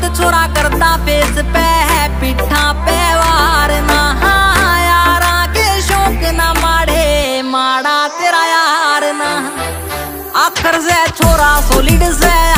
छोरा करता फेस पे है पिठा पे वार ना यारा के शौक ना माड़े माड़ा तेरा यार ना आखर से छोरा सॉलिड से